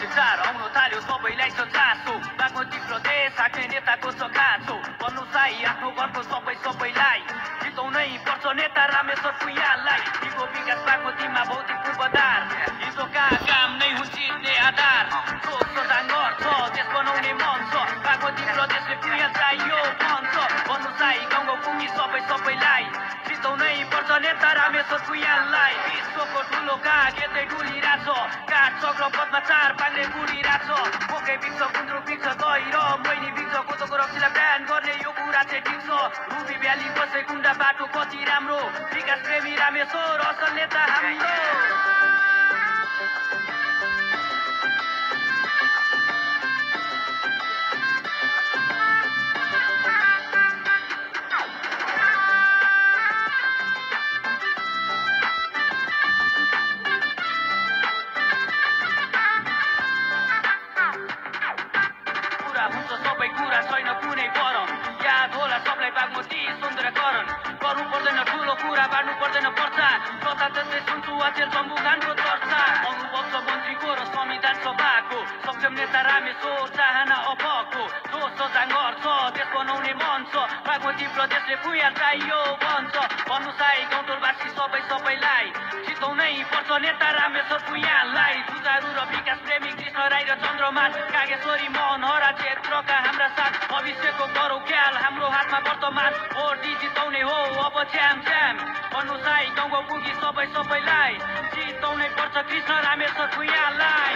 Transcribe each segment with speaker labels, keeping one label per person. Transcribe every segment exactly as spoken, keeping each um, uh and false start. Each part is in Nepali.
Speaker 1: विचार आउन थाल्यो सबैलाई छ चासो बागमती प्रदेश हाक्ने नेताको छ खाँचो भन्नु चाहिँ आफ्नो घरको सबै सबैलाई जिताउनै पर्छ नेता रामेश्वर भुइँयालाई दिगो विकास बागमतीमा भौतिक पूर्वाधार हिजोका काम नै हुन् जित्ने आधार सोच सजाङ्गर छ देश बनाउने मन छ बागमती प्रदेशले भुइँया चाहियो भन्छ भन्नु चाहिँ गाउँ गाउँ पुगी सबै सबैलाई जिताउनै पर्छ नेता रामेश्वर भुइँयालाई विश्वको ठुलो काग यतै डुलिरहेछ काठ चक्र पदमा चार पाङ्रे बुढिरहेछ मोकै बिग्छ गुन्द्रुक बिग्छ दही र मैनी बिग्छ कोदोको रक्सीलाई बिहान गर्ने यो कुरा चाहिँ ठिक छ रुबी भ्याली बसे कुण्डा बाटो कति राम्रो विकास प्रेमी रामेश्वर असल नेता हाम्रो बागमती सुन्दरीकरण गर्नु पर्दैन ठुलो कुरा बाँड्नु पर्दैन पर्चा कता त्यस्तै सुन्छु अचेल सम्बुगानको चर्चा अनुभव छ मन्त्रीको र संविधान सभाको सक्षम नेता रामेश्वर चाहना अबको जो सजाङ्गर छ देश बनाउने मन छ बागमती प्रदेशले भुइँया चाहियो भन्छ भन्नु चाहिँ गाउँटोलवासी सबै सबैलाई जिताउनै पर्छ नेता रामेश्वर भुइँयालाई जुझारु र विकास प्रेमी कृष्ण राई र चन्द्रमान कागेश्वरी मोहन हरा क्षेत्रका हाम्रा साथ भविष्यको गरौँ ख्याल हाम्रो हातमा वर्तमान भोट जिताउने हो अब च्याम च्याम भन्नु चाहिँ गाउँ गाउँ पुगी सबै सबैलाई जिताउनै पर्छ कृष्ण रामेश्वर भुइँयालाई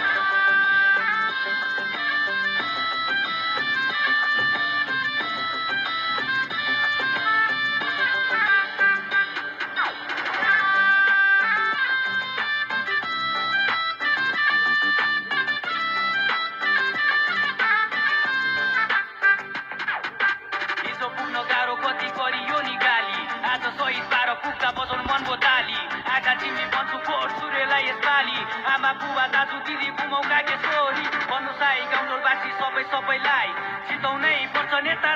Speaker 1: आमा बुवा दाजु दिदी गुमाउ कागे छोरी भन्नु चाहिँ गाउँटोलवासी सबै सबैलाई जिताउनै पर्छ नेता